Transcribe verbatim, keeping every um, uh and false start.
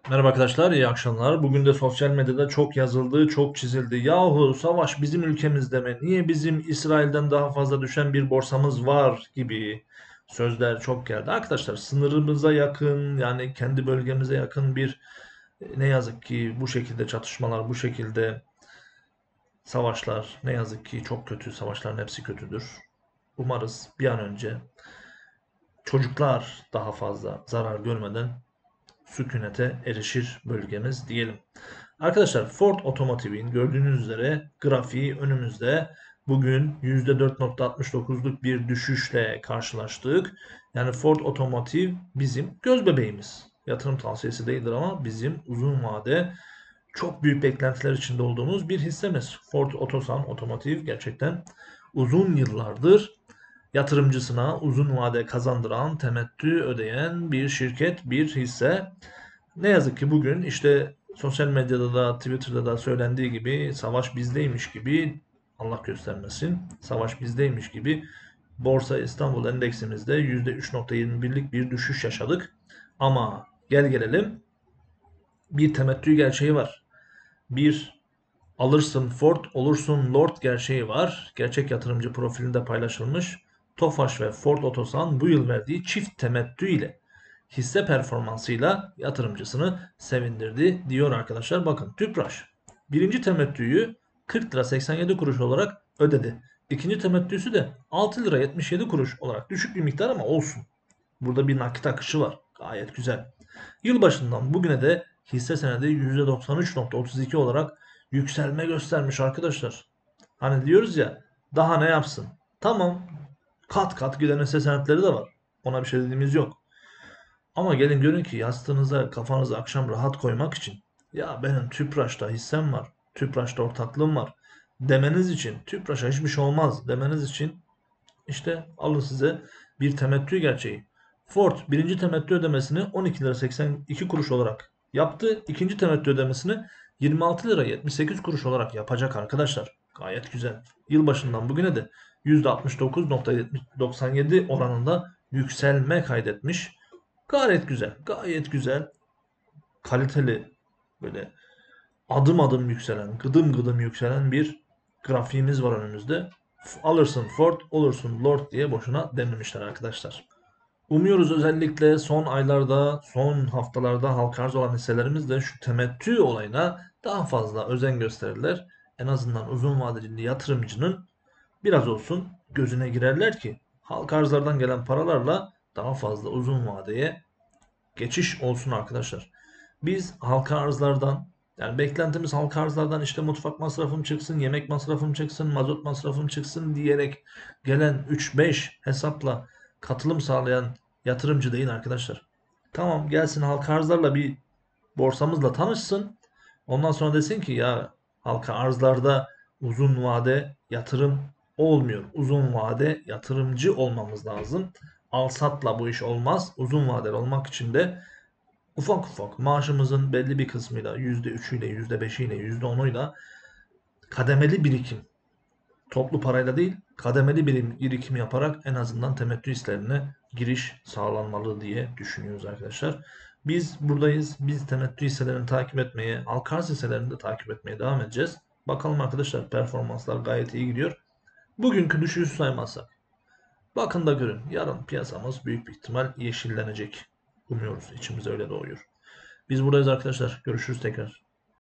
Merhaba arkadaşlar, iyi akşamlar. Bugün de sosyal medyada çok yazıldı, çok çizildi. Yahu savaş bizim ülkemizde mi? Niye bizim İsrail'den daha fazla düşen bir borsamız var gibi sözler çok geldi. Arkadaşlar sınırımıza yakın yani kendi bölgemize yakın bir ne yazık ki bu şekilde çatışmalar, bu şekilde savaşlar ne yazık ki çok kötü. Savaşların hepsi kötüdür. Umarız bir an önce çocuklar daha fazla zarar görmeden sükunete erişir bölgemiz diyelim. Arkadaşlar Ford Otomotiv'in gördüğünüz üzere grafiği önümüzde. Bugün yüzde dört nokta altmış dokuzluk bir düşüşle karşılaştık. Yani Ford Otomotiv bizim göz bebeğimiz. Yatırım tavsiyesi değildir ama bizim uzun vade çok büyük beklentiler içinde olduğumuz bir hissemiz. Ford Otosan Otomotiv gerçekten uzun yıllardır yatırımcısına uzun vade kazandıran, temettü ödeyen bir şirket, bir hisse. Ne yazık ki bugün işte sosyal medyada da Twitter'da da söylendiği gibi savaş bizdeymiş gibi Allah göstermesin savaş bizdeymiş gibi Borsa İstanbul endeksimizde yüzde üç nokta yirmi birlik bir düşüş yaşadık. Ama gel gelelim bir temettü gerçeği var. Bir alırsın Ford olursun Lord gerçeği var. Gerçek yatırımcı profilinde paylaşılmış. Tofaş ve Ford Otosan bu yıl verdiği çift temettü ile hisse performansıyla yatırımcısını sevindirdi diyor arkadaşlar. Bakın Tüpraş birinci temettüyü kırk lira seksen yedi kuruş olarak ödedi. İkinci temettüsü de altı lira yetmiş yedi kuruş olarak düşük bir miktar ama olsun. Burada bir nakit akışı var. Gayet güzel. Yılbaşından bugüne de hisse senedi yüzde doksan üç nokta otuz iki olarak yükselme göstermiş arkadaşlar. Hani diyoruz ya daha ne yapsın? Tamam, kat kat giden hisse senetleri de var. Ona bir şey dediğimiz yok. Ama gelin görün ki yastığınıza kafanızı akşam rahat koymak için ya benim Tüpraş'ta hissem var. Tüpraş'ta ortaklığım var demeniz için Tüpraş'a hiçbir şey olmaz demeniz için işte alın size bir temettü gerçeği. Ford birinci temettü ödemesini on iki lira seksen iki kuruş olarak yaptı. İkinci temettü ödemesini yirmi altı lira yetmiş sekiz kuruş olarak yapacak arkadaşlar. Gayet güzel. Yılbaşından bugüne de yüzde altmış dokuz nokta doksan yedi oranında yükselme kaydetmiş. Gayet güzel. Gayet güzel. Kaliteli böyle adım adım yükselen, gıdım gıdım yükselen bir grafiğimiz var önümüzde. Alırsın Ford, olursun Lord diye boşuna dememişler arkadaşlar. Umuyoruz özellikle son aylarda, son haftalarda halka arz olan hisselerimiz de şu temettü olayına daha fazla özen gösterirler. En azından uzun vadeli yatırımcının biraz olsun gözüne girerler ki halka arzlardan gelen paralarla daha fazla uzun vadeye geçiş olsun arkadaşlar. Biz halka arzlardan yani beklentimiz halka arzlardan işte mutfak masrafım çıksın, yemek masrafım çıksın, mazot masrafım çıksın diyerek gelen üç beş hesapla katılım sağlayan yatırımcı değil arkadaşlar. Tamam gelsin halka arzlarla bir borsamızla tanışsın. Ondan sonra desin ki ya halka arzlarda uzun vade yatırım olmuyor. Uzun vade yatırımcı olmamız lazım. Al satla bu iş olmaz. Uzun vadeli olmak için de ufak ufak maaşımızın belli bir kısmıyla yüzde üçüyle, yüzde beşiyle, yüzde onuyla kademeli birikim, toplu parayla değil, kademeli birim, birikim yaparak en azından temettü hisselerine giriş sağlanmalı diye düşünüyoruz arkadaşlar. Biz buradayız. Biz temettü hisselerini takip etmeye, Alkaz hisselerini de takip etmeye devam edeceğiz. Bakalım arkadaşlar performanslar gayet iyi gidiyor. Bugünkü düşüşü saymazsak. Bakın da görün. Yarın piyasamız büyük bir ihtimal yeşillenecek. Umuyoruz. İçimize öyle doğuyor. Biz buradayız arkadaşlar. Görüşürüz tekrar.